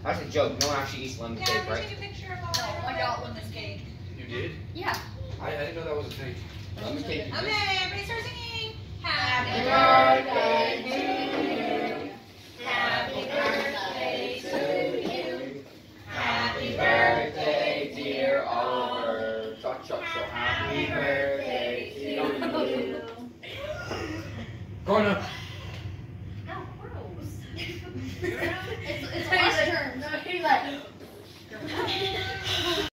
That's a joke. No one actually eats lemon cake, Yeah, right? take a picture of all No, I got lemon cake. You did? Yeah. I didn't know that was a thing. Lemon cake. Okay, everybody start singing. Happy birthday to you. Happy birthday to you. Happy birthday, dear Oliver. Chuck, chuck, chuck. Happy birthday to you. Going up.